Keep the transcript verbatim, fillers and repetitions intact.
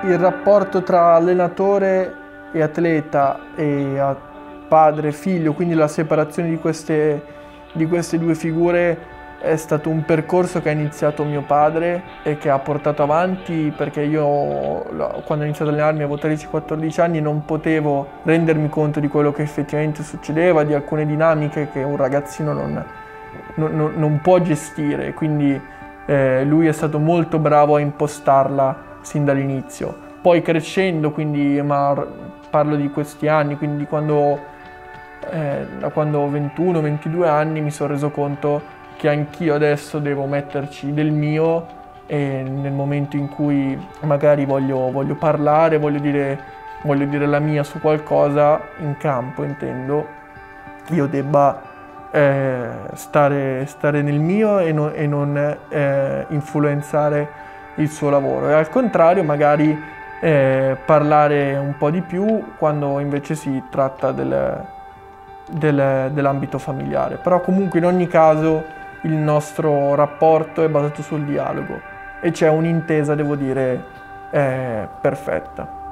il rapporto tra allenatore e atleta e a padre e figlio, quindi la separazione di queste, di queste due figure è stato un percorso che ha iniziato mio padre e che ha portato avanti, perché io quando ho iniziato ad allenarmi avevo tredici quattordici anni e non potevo rendermi conto di quello che effettivamente succedeva, di alcune dinamiche che un ragazzino non, non, non può gestire, quindi eh, lui è stato molto bravo a impostarla sin dall'inizio. Poi crescendo, quindi ma parlo di questi anni, quindi quando, eh, da quando ho ventuno ventidue anni mi sono reso conto che anch'io adesso devo metterci del mio e nel momento in cui magari voglio, voglio parlare, voglio dire, voglio dire la mia su qualcosa in campo, intendo, io debba eh, stare, stare nel mio e, no, e non eh, influenzare il suo lavoro, e al contrario magari eh, parlare un po' di più quando invece si tratta del, del, dell'ambito familiare. Però comunque in ogni caso il nostro rapporto è basato sul dialogo e c'è un'intesa, devo dire, eh, perfetta.